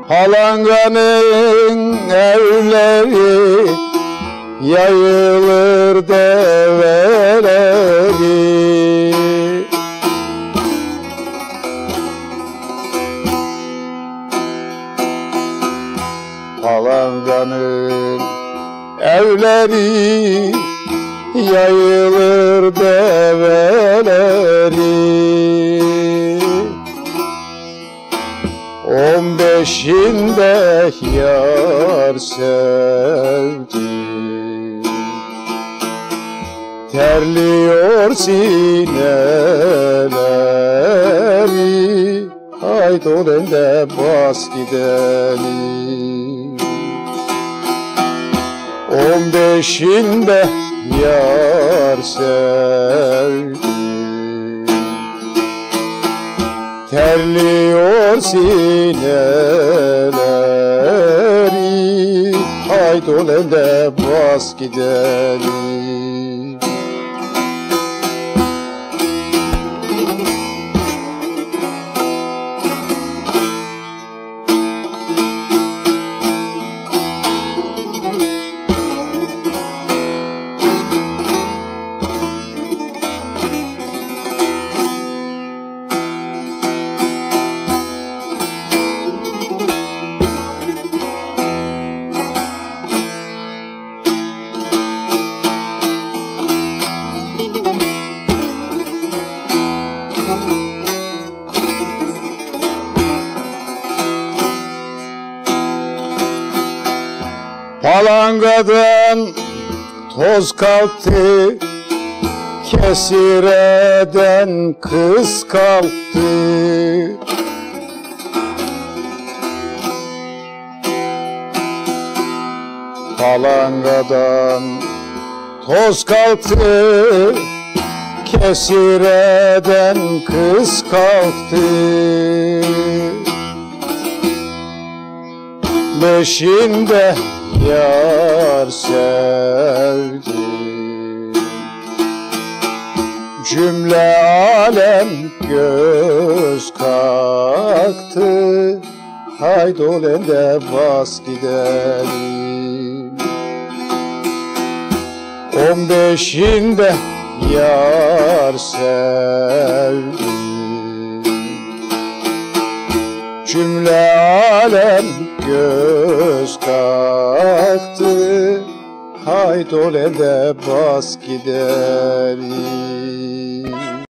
Palanganın evleri yayılır develeri. Palanganın evleri yayılır develeri. 15'inde yar sevdi, terliyor sineleri. Haydi ol elde bas gidelim. 15'inde yar sevdi, terliyor sineleri. Haydi ol elde bas gidelim. Palangadan toz kalktı, kesireden kız kalktı. Palangadan toz kalktı, kesireden kız kalktı. 5'inde yar sevdi, cümle alem göz kalktı. Haydi ol elde bas gidelim. 15'inde yar sevdi, cümle alem göz kalktı. Haydi ol elde bas gidelim.